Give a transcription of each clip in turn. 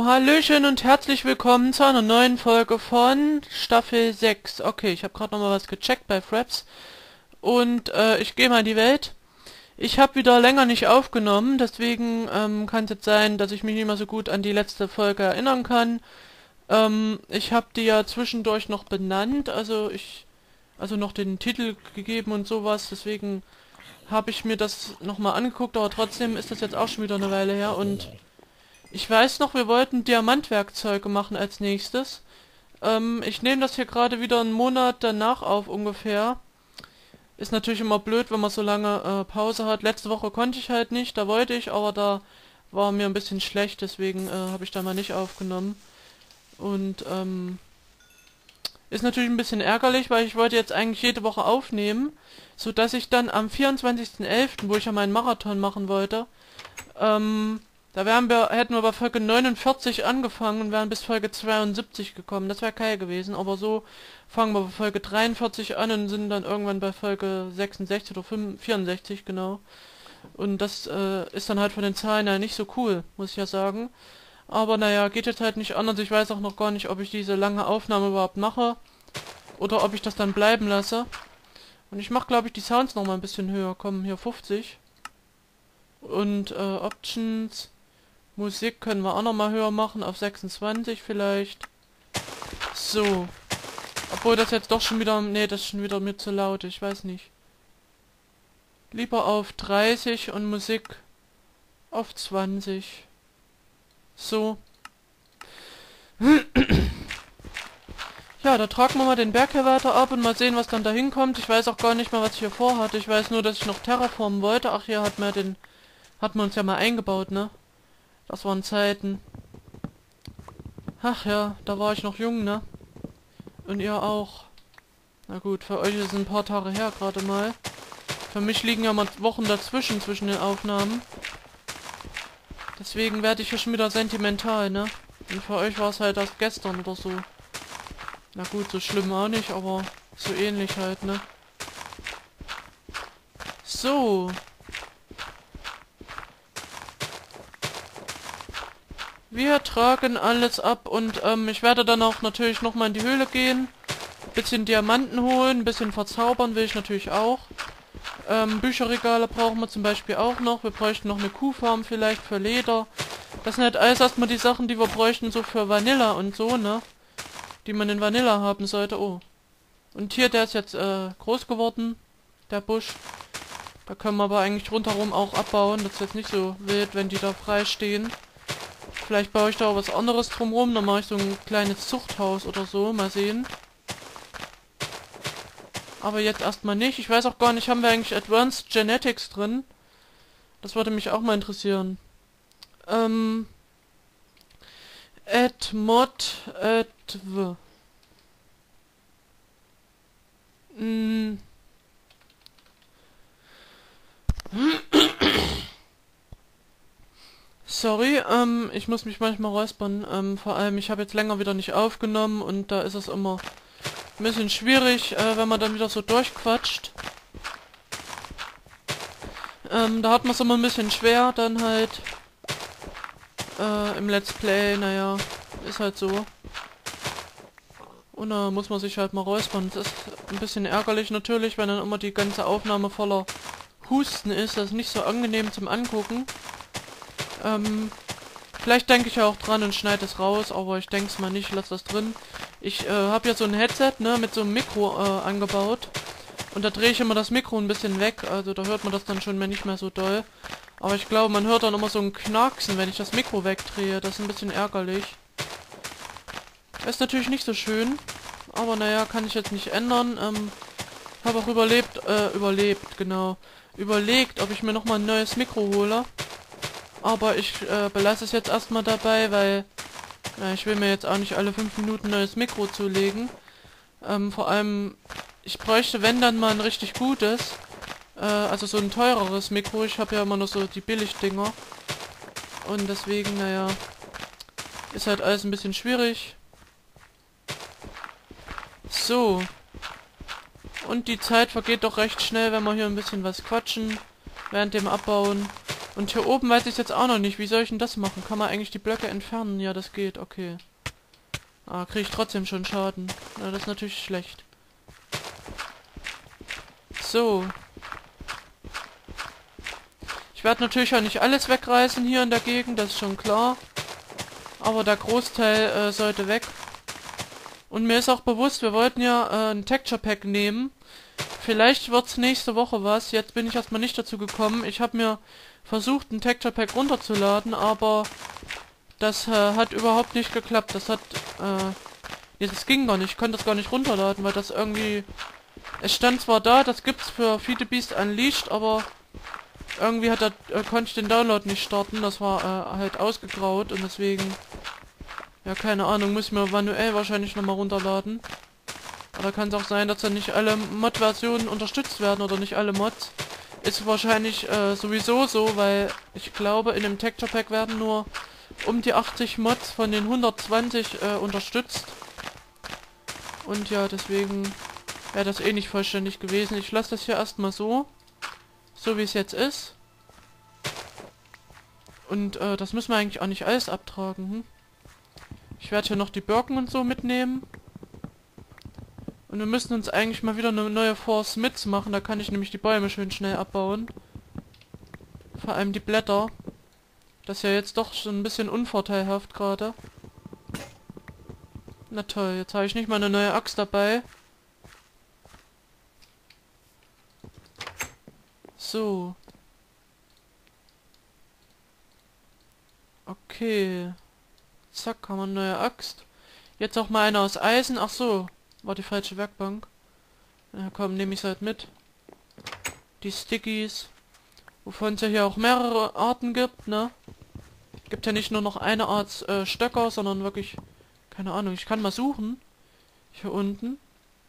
Hallöchen und herzlich willkommen zu einer neuen Folge von Staffel 6. Okay, ich habe gerade nochmal was gecheckt bei Fraps und ich gehe mal in die Welt. Ich habe wieder länger nicht aufgenommen, deswegen kann es jetzt sein, dass ich mich nicht mehr so gut an die letzte Folge erinnern kann. Ich habe die ja zwischendurch noch benannt, also noch den Titel gegeben und sowas, deswegen habe ich mir das nochmal angeguckt, aber trotzdem ist das jetzt auch schon wieder eine Weile her und ich weiß noch, wir wollten Diamantwerkzeuge machen als nächstes. Ich nehme das hier gerade wieder einen Monat danach auf ungefähr. Ist natürlich immer blöd, wenn man so lange Pause hat. Letzte Woche konnte ich halt nicht, da wollte ich, aber da war mir ein bisschen schlecht, deswegen habe ich da mal nicht aufgenommen. Und ist natürlich ein bisschen ärgerlich, weil ich wollte jetzt eigentlich jede Woche aufnehmen, sodass ich dann am 24.11., wo ich ja meinen Marathon machen wollte, hätten wir bei Folge 49 angefangen und wären bis Folge 72 gekommen. Das wäre geil gewesen, aber so fangen wir bei Folge 43 an und sind dann irgendwann bei Folge 66 oder 64, genau. Und das ist dann halt von den Zahlen ja nicht so cool, muss ich ja sagen. Aber naja, geht jetzt halt nicht anders. Ich weiß auch noch gar nicht, ob ich diese lange Aufnahme überhaupt mache oder ob ich das dann bleiben lasse. Und ich mache, glaube ich, die Sounds noch mal ein bisschen höher. Kommen hier 50. Und Options... Musik können wir auch noch mal höher machen, auf 26 vielleicht. So. Obwohl das jetzt doch schon wieder... Nee, das ist schon wieder mir zu laut, ich weiß nicht. Lieber auf 30 und Musik auf 20. So. Ja, da tragen wir mal den Berg hier weiter ab und mal sehen, was dann da hinkommt. Ich weiß auch gar nicht mehr, was ich hier vorhatte. Ich weiß nur, dass ich noch terraformen wollte. Ach, hier hat man uns ja mal eingebaut, ne? Das waren Zeiten. Ach ja, da war ich noch jung, ne? Und ihr auch. Na gut, für euch ist es ein paar Tage her gerade mal. Für mich liegen ja mal Wochen dazwischen, zwischen den Aufnahmen. Deswegen werde ich hier schon wieder sentimental, ne? Und für euch war es halt erst gestern oder so. Na gut, so schlimm auch nicht, aber so ähnlich halt, ne? So. Wir tragen alles ab und ich werde dann auch natürlich nochmal in die Höhle gehen. Bisschen Diamanten holen, ein bisschen verzaubern will ich natürlich auch. Bücherregale brauchen wir zum Beispiel auch noch. Wir bräuchten noch eine Kuhfarm vielleicht für Leder. Das sind halt alles erstmal die Sachen, die wir bräuchten so für Vanilla und so, ne? Die man in Vanilla haben sollte. Oh. Und hier, der ist jetzt groß geworden, der Busch. Da können wir aber eigentlich rundherum auch abbauen. Das ist jetzt nicht so wild, wenn die da frei stehen. Vielleicht baue ich da auch was anderes drumherum. Dann mache ich so ein kleines Zuchthaus oder so. Mal sehen. Aber jetzt erstmal nicht. Ich weiß auch gar nicht, haben wir eigentlich Advanced Genetics drin? Das würde mich auch mal interessieren. Adv. Sorry, ich muss mich manchmal räuspern. Vor allem, ich habe jetzt länger wieder nicht aufgenommen und da ist es immer ein bisschen schwierig, wenn man dann wieder so durchquatscht. Da hat man es immer ein bisschen schwer, dann halt im Let's Play, naja, ist halt so. Und da muss man sich halt mal räuspern. Das ist ein bisschen ärgerlich natürlich, wenn dann immer die ganze Aufnahme voller Husten ist. Das ist nicht so angenehm zum Angucken. Vielleicht denke ich ja auch dran und schneide es raus, aber ich denke es mal nicht, lass das drin. Ich habe ja so ein Headset, ne, mit so einem Mikro angebaut. Und da drehe ich immer das Mikro ein bisschen weg, also da hört man das dann schon nicht mehr so doll. Aber ich glaube, man hört dann immer so ein Knacksen, wenn ich das Mikro wegdrehe. Das ist ein bisschen ärgerlich. Ist natürlich nicht so schön, aber naja, kann ich jetzt nicht ändern. Habe auch überlegt, ob ich mir nochmal ein neues Mikro hole. Aber ich belasse es jetzt erstmal dabei, weil ich will mir jetzt auch nicht alle 5 Minuten ein neues Mikro zulegen. Vor allem, ich bräuchte, wenn dann mal ein richtig gutes, also so ein teureres Mikro. Ich habe ja immer nur so die Billigdinger. Und deswegen, naja, ist halt alles ein bisschen schwierig. So. Und die Zeit vergeht doch recht schnell, wenn wir hier ein bisschen was quatschen, während dem Abbauen. Und hier oben weiß ich jetzt auch noch nicht. Wie soll ich denn das machen? Kann man eigentlich die Blöcke entfernen? Ja, das geht. Okay. Ah, kriege ich trotzdem schon Schaden. Na, das ist natürlich schlecht. So. Ich werde natürlich auch nicht alles wegreißen hier in der Gegend, das ist schon klar. Aber der Großteil sollte weg. Und mir ist auch bewusst, wir wollten ja ein Texture Pack nehmen. Vielleicht wird's nächste Woche was. Jetzt bin ich erstmal nicht dazu gekommen. Ich habe mir versucht, ein Texture Pack runterzuladen, aber das hat überhaupt nicht geklappt. Das hat, nee, das ging gar nicht. Ich konnte das gar nicht runterladen, weil das irgendwie... Es stand zwar da, das gibt's für Feed the Beast Unleashed, aber irgendwie hat konnte ich den Download nicht starten. Das war halt ausgegraut und deswegen... Ja, keine Ahnung, muss ich mir manuell wahrscheinlich nochmal runterladen. Oder kann es auch sein, dass dann nicht alle Mod-Versionen unterstützt werden oder nicht alle Mods. Ist wahrscheinlich sowieso so, weil ich glaube, in dem Texture Pack werden nur um die 80 Mods von den 120 unterstützt. Und ja, deswegen wäre das eh nicht vollständig gewesen. Ich lasse das hier erstmal so wie es jetzt ist. Und das müssen wir eigentlich auch nicht alles abtragen. Hm? Ich werde hier noch die Birken und so mitnehmen. Und wir müssen uns eigentlich mal wieder eine neue Force Smiths machen. Da kann ich nämlich die Bäume schön schnell abbauen. Vor allem die Blätter. Das ist ja jetzt doch schon ein bisschen unvorteilhaft gerade. Na toll, jetzt habe ich nicht mal eine neue Axt dabei. So. Okay. Zack, haben wir eine neue Axt. Jetzt auch mal eine aus Eisen. Ach so, war die falsche Werkbank. Na komm, nehme ich halt mit. Die Stickies. Wovon es ja hier auch mehrere Arten gibt, ne? Gibt ja nicht nur noch eine Art Stöcker, sondern wirklich... Keine Ahnung, ich kann mal suchen. Hier unten.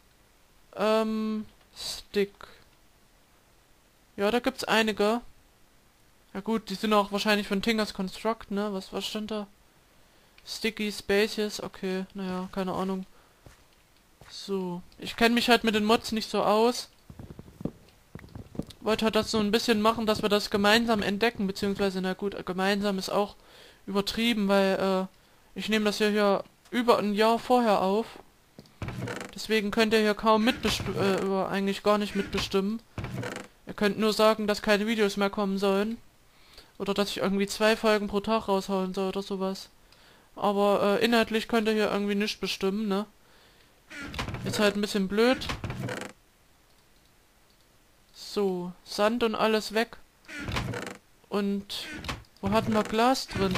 Stick. Ja, da gibt's einige. Ja gut, die sind auch wahrscheinlich von Tinker's Construct, ne? Was stand da? Sticky Spaces, okay, naja, keine Ahnung. So, ich kenne mich halt mit den Mods nicht so aus. Wollte halt das so ein bisschen machen, dass wir das gemeinsam entdecken, beziehungsweise, na gut, gemeinsam ist auch übertrieben, weil ich nehme das hier über ein Jahr vorher auf. Deswegen könnt ihr hier kaum eigentlich gar nicht mitbestimmen. Ihr könnt nur sagen, dass keine Videos mehr kommen sollen. Oder dass ich irgendwie 2 Folgen pro Tag raushauen soll oder sowas. Aber inhaltlich könnt ihr hier irgendwie nicht bestimmen, ne? Ist halt ein bisschen blöd. So, Sand und alles weg. Und wo hatten wir Glas drin?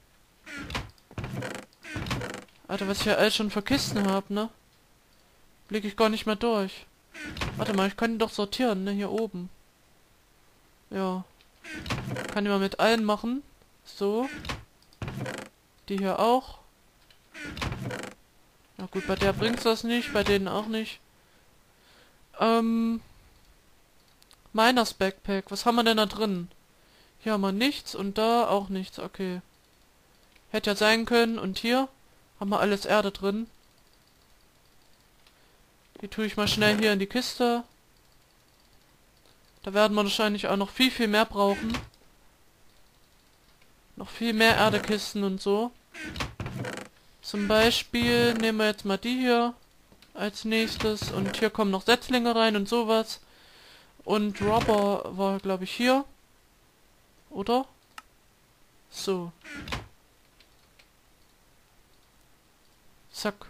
Alter, was ich hier alles schon für Kisten habe, ne? Blick ich gar nicht mehr durch. Warte mal, ich kann die doch sortieren, ne? Hier oben. Ja. Kann ich mal mit allen machen. So. Die hier auch. Na gut, bei der bringt's das nicht, bei denen auch nicht. Miners Backpack, was haben wir denn da drin? Hier haben wir nichts und da auch nichts, okay. Hätte ja sein können und hier haben wir alles Erde drin. Die tue ich mal schnell hier in die Kiste. Da werden wir wahrscheinlich auch noch viel mehr brauchen. Noch viel mehr Erdekisten und so. Zum Beispiel nehmen wir jetzt mal die hier als nächstes. Und hier kommen noch Setzlinge rein und sowas. Und Rubber war, glaube ich, hier. Oder? So. Zack.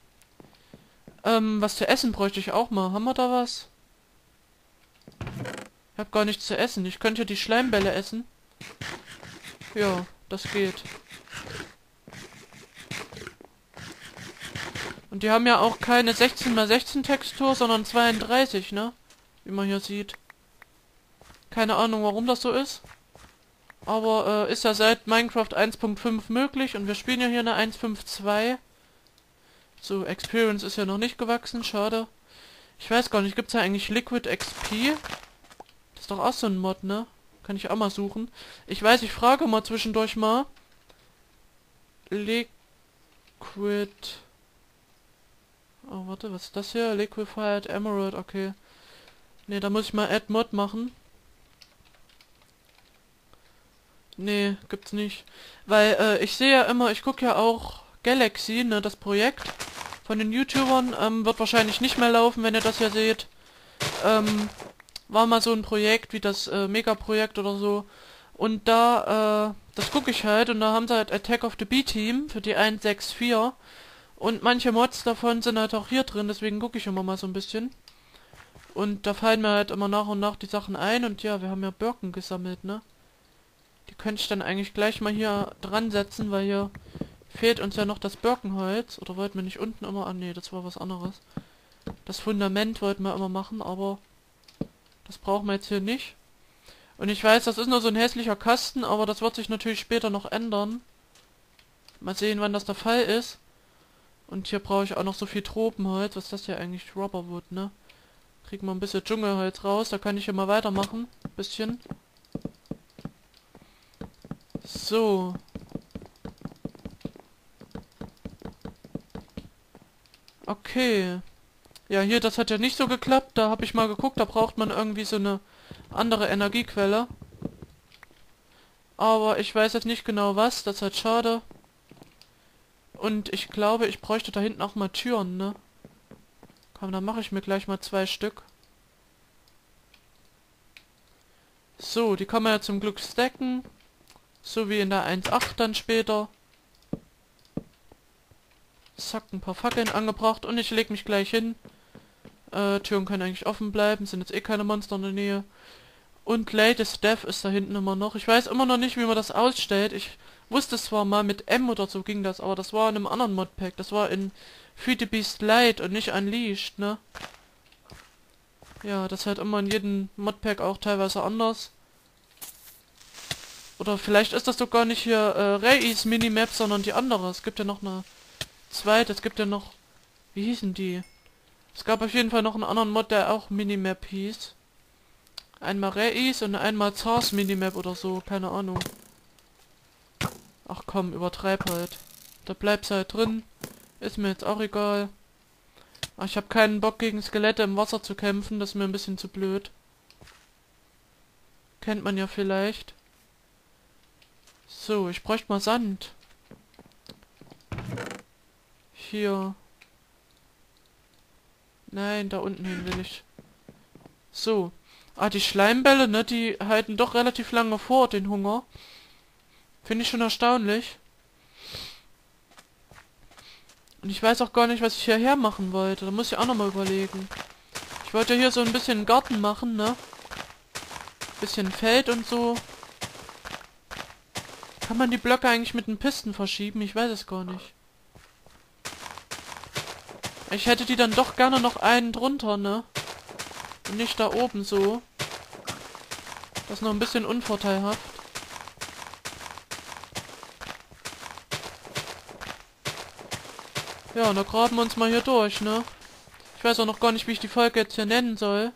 Was zu essen bräuchte ich auch mal. Haben wir da was? Ich habe gar nichts zu essen. Ich könnte ja die Schleimbälle essen. Ja, das geht. Und die haben ja auch keine 16×16 Textur, sondern 32, ne? Wie man hier sieht. Keine Ahnung, warum das so ist. Aber ist ja seit Minecraft 1.5 möglich und wir spielen ja hier eine 1.5.2. So, Experience ist ja noch nicht gewachsen, schade. Ich weiß gar nicht, gibt's ja eigentlich Liquid XP? Das ist doch auch so ein Mod, ne? Kann ich auch mal suchen. Ich weiß, ich frage mal zwischendurch mal. Liquid... Oh, warte, was ist das hier? Liquefied Emerald, okay. Ne, da muss ich mal Add Mod machen. Nee, gibt's nicht. Weil, ich sehe ja immer, ich gucke ja auch Galaxy, ne, das Projekt von den YouTubern, wird wahrscheinlich nicht mehr laufen, wenn ihr das ja seht. War mal so ein Projekt wie das Mega-Projekt oder so. Und da, das gucke ich halt und da haben sie halt Attack of the B-Team für die 1.6.4. Und manche Mods davon sind halt auch hier drin, deswegen gucke ich immer mal so ein bisschen. Und da fallen mir halt immer nach und nach die Sachen ein und ja, wir haben ja Birken gesammelt, ne? Die könnte ich dann eigentlich gleich mal hier dran setzen, weil hier fehlt uns ja noch das Birkenholz. Oder wollten wir nicht unten immer... Ah, nee, das war was anderes. Das Fundament wollten wir immer machen, aber das brauchen wir jetzt hier nicht. Und ich weiß, das ist nur so ein hässlicher Kasten, aber das wird sich natürlich später noch ändern. Mal sehen, wann das der Fall ist. Und hier brauche ich auch noch so viel Tropenholz. Was ist das hier eigentlich? Rubberwood, ne? Kriegen wir ein bisschen Dschungelholz raus. Da kann ich hier mal weitermachen. Bisschen. So. Okay. Ja, hier, das hat ja nicht so geklappt. Da habe ich mal geguckt, da braucht man irgendwie so eine andere Energiequelle. Aber ich weiß jetzt nicht genau was, das ist halt schade. Und ich glaube, ich bräuchte da hinten auch mal Türen, ne? Komm, dann mache ich mir gleich mal 2 Stück. So, die kann man ja zum Glück stacken. So wie in der 1.8 dann später. Zack, ein paar Fackeln angebracht und ich lege mich gleich hin. Türen können eigentlich offen bleiben, sind jetzt eh keine Monster in der Nähe. Und Latest Death ist da hinten immer noch. Ich weiß immer noch nicht, wie man das ausstellt. Ich wusste zwar mal, mit M oder so ging das, aber das war in einem anderen Modpack. Das war in Feed the Beast Light und nicht Unleashed, ne? Ja, das ist halt immer in jedem Modpack auch teilweise anders. Oder vielleicht ist das sogar nicht hier Reis Minimap, sondern die andere. Es gibt ja noch eine zweite, es gibt ja noch... Wie hießen die? Es gab auf jeden Fall noch einen anderen Mod, der auch Minimap hieß. Einmal Reis und einmal Zars Minimap oder so, keine Ahnung. Ach komm, übertreib halt. Da bleibt's halt drin. Ist mir jetzt auch egal. Ach, ich habe keinen Bock gegen Skelette im Wasser zu kämpfen, das ist mir ein bisschen zu blöd. Kennt man ja vielleicht. So, ich bräuchte mal Sand. Hier. Nein, da unten hin will ich. So. Ah, die Schleimbälle, ne, die halten doch relativ lange vor, den Hunger. Finde ich schon erstaunlich. Und ich weiß auch gar nicht, was ich hierher machen wollte. Da muss ich auch nochmal überlegen. Ich wollte ja hier so ein bisschen Garten machen, ne? Bisschen Feld und so. Kann man die Blöcke eigentlich mit den Pisten verschieben? Ich weiß es gar nicht. Ich hätte die dann doch gerne noch einen drunter, ne? Und nicht da oben so. Das ist noch ein bisschen unvorteilhaft. Ja, und da graben wir uns mal hier durch, ne? Ich weiß auch noch gar nicht, wie ich die Folge jetzt hier nennen soll.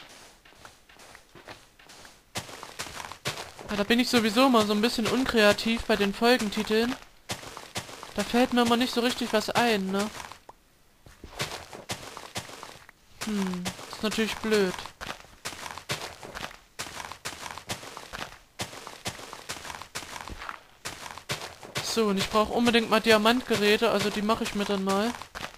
Ja, da bin ich sowieso mal so ein bisschen unkreativ bei den Folgentiteln. Da fällt mir immer nicht so richtig was ein, ne? Das ist natürlich blöd. So, und ich brauche unbedingt mal Diamantgeräte, also die mache ich mir dann mal.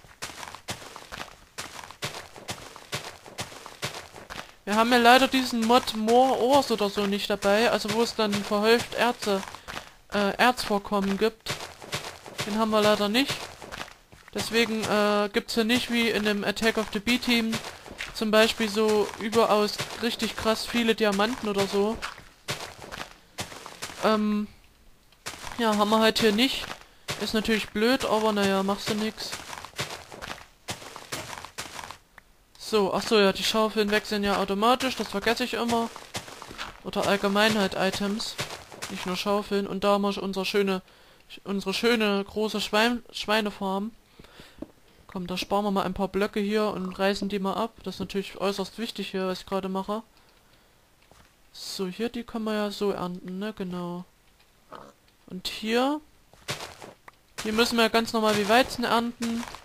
Wir haben ja leider diesen Mod More Ores oder so nicht dabei, also wo es dann verhäuft Erzvorkommen gibt. Den haben wir leider nicht. Deswegen gibt's hier nicht wie in dem Attack of the B-Team zum Beispiel so überaus richtig krass viele Diamanten oder so. Ja, haben wir halt hier nicht. Ist natürlich blöd, aber naja, machst du nix. So, achso, ja, die Schaufeln wechseln ja automatisch, das vergesse ich immer. Oder allgemein halt Items. Nicht nur Schaufeln. Und da haben wir unsere schöne große Schweinefarm. Komm, da sparen wir mal ein paar Blöcke hier und reißen die mal ab. Das ist natürlich äußerst wichtig hier, was ich gerade mache. So, hier, die kann man ja so ernten, ne? Genau. Und hier müssen wir ja ganz normal wie Weizen ernten.